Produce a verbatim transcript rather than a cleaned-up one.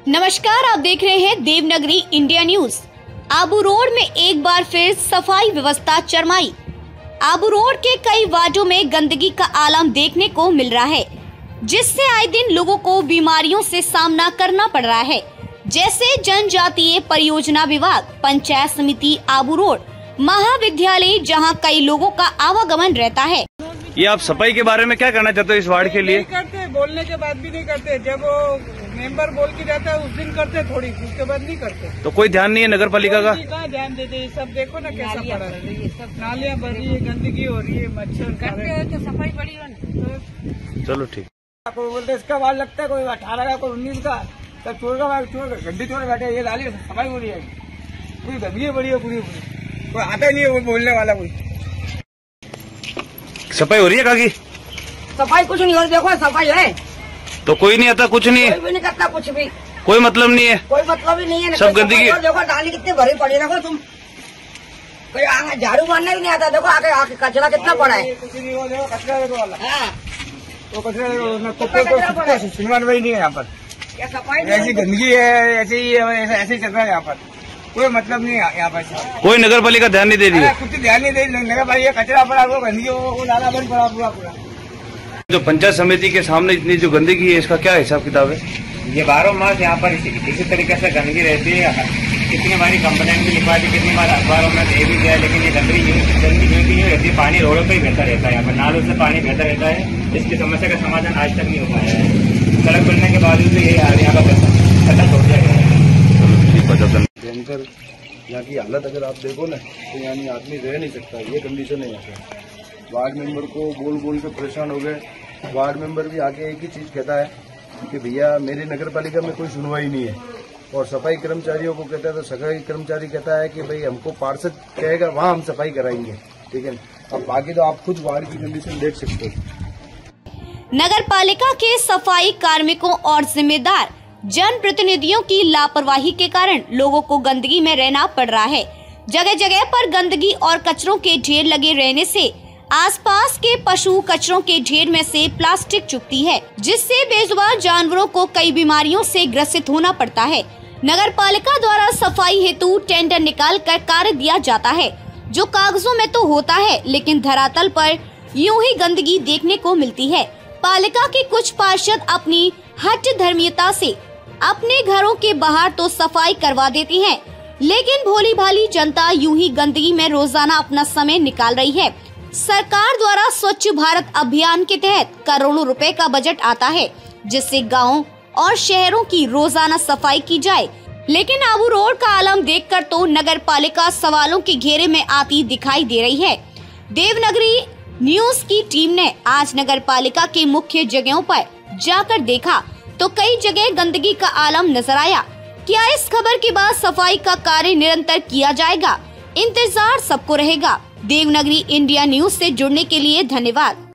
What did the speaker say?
नमस्कार, आप देख रहे हैं देवनगरी इंडिया न्यूज। आबू रोड में एक बार फिर सफाई व्यवस्था चरमाई। आबू रोड के कई वार्डों में गंदगी का आलम देखने को मिल रहा है, जिससे आए दिन लोगों को बीमारियों से सामना करना पड़ रहा है, जैसे जनजातीय परियोजना विभाग, पंचायत समिति आबू रोड, महाविद्यालय, जहां कई लोगों का आवागमन रहता है। ये आप सफाई के बारे में क्या करना चाहते हो इस वार्ड के लिए? नहीं करते, बोलने के बाद भी नहीं करते। जब वो मेंबर बोल के जाता है उस दिन करते थोड़ी, उसके बाद नहीं करते। तो कोई ध्यान नहीं है नगर पालिका का? कहाँ ध्यान देते? ये सब देखो ना कैसा पड़ा है, सब नालियाँ भर रही है, गंदगी हो रही है, मच्छर करते हैं तो सफाई बड़ी हो। चलो ठीक। कोई बोलते इसका वाल लगता है, कोई अठारह का, कोई उन्नीस का, तब चोर का चोर गड्डी चोर बैठे, ये डाली सफाई हो रही है, पूरी गंदगी बड़ी है, पूरी पूरी कोई आता ही नहीं है वो बोलने वाला। कोई सफाई हो रही है काकी? सफाई कुछ नहीं हो रही, देखो सफाई है तो कोई नहीं आता, कुछ नहीं, कोई भी नहीं करता, कुछ भी कोई मतलब नहीं है, कोई मतलब ही नहीं है। सब गंदगी। देखो डाली कितनी भरी पड़ी है, देखो तुम, कोई आगे झाड़ू मारना भी नहीं आता। देखो आगे आगे कचरा कितना पड़ा है, कुछ नहीं हो, देखो कचरा देखो वाला, हाँ। वो कचरा देखो, सुनवान वही नहीं है यहाँ पर। क्या सफाई ऐसी गंदगी है, ऐसे ही ऐसे ही चल रहा है यहाँ पर, कोई मतलब नहीं है यहाँ पर। कोई नगर पालिका ध्यान नहीं दे रही है, कुछ ध्यान नहीं दे रही नगर पालिका। कचरा पड़ा, वो गंदगी, वो नाला बंद पड़ा पूरा पूरा। जो पंचायत समिति के सामने इतनी जो गंदगी है, इसका क्या हिसाब किताब है? ये बारह मास यहाँ पर इसी, इसी तरीके से गंदगी रहती है। कितनी बारी कंप्लेंट भी लिखवा दी, कितनी बार अखबारों में दे भी दिया, लेकिन ये गंदगी गंदगी यूं की यूं रहती है। पानी रोडों पर ही बहता रहता है, यहाँ पर नालों से पानी बहता रहता है। इसकी समस्या का समाधान आज तक नहीं हो पाया है। सड़क बनने के बावजूद भी यही हाल यहाँ का खत्म हो गया है। भयंकर यहाँ की हालत अगर आप देखो ना तो यानी आदमी रह नहीं सकता, ये कंडीशन है यहाँ पे। वार्ड मेंबर को बोल बोल के परेशान हो गए। वार्ड मेंबर भी आके एक ही चीज कहता है कि भैया मेरी नगर पालिका में कोई सुनवाई नहीं है, और सफाई कर्मचारियों को कहता है तो सफाई कर्मचारी कहता है कि भाई हमको पार्षद कहेगा वहाँ हम सफाई कराएंगे, ठीक है। अब बाकी तो आप खुद वार्ड की कंडीशन देख सकते हो। नगर पालिका के सफाई कार्मिकों और जिम्मेदार जनप्रतिनिधियों की लापरवाही के कारण लोगों को गंदगी में रहना पड़ रहा है। जगह जगह पर गंदगी और कचरों के ढेर लगे रहने से आसपास के पशु कचरों के ढेर में से प्लास्टिक चुभती है, जिससे बेजुबान जानवरों को कई बीमारियों से ग्रसित होना पड़ता है। नगर पालिका द्वारा सफाई हेतु टेंडर निकाल कर कार्य दिया जाता है, जो कागजों में तो होता है, लेकिन धरातल पर यूं ही गंदगी देखने को मिलती है। पालिका के कुछ पार्षद अपनी हठ धर्मीयता से अपने घरों के बाहर तो सफाई करवा देती हैं, लेकिन भोली भाली जनता यूं ही गंदगी में रोजाना अपना समय निकाल रही है। सरकार द्वारा स्वच्छ भारत अभियान के तहत करोड़ों रुपए का बजट आता है, जिससे गाँव और शहरों की रोजाना सफाई की जाए, लेकिन आबू रोड का आलम देखकर तो नगर पालिका सवालों के घेरे में आती दिखाई दे रही है। देवनगरी न्यूज की टीम ने आज नगर पालिका के मुख्य जगहों पर जाकर देखा तो कई जगह गंदगी का आलम नजर आया। क्या इस खबर के बाद सफाई का कार्य निरंतर किया जाएगा? इंतजार सबको रहेगा। देवनगरी इंडिया न्यूज से जुड़ने के लिए धन्यवाद।